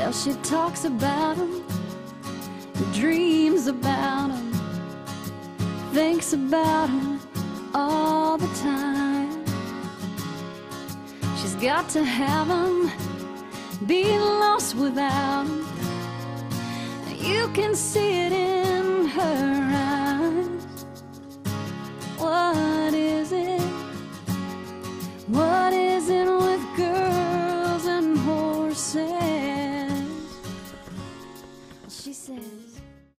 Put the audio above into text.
Well, she talks about him, dreams about him, thinks about him all the time. She's got to have him, be lost without him. You can see it in her eyes.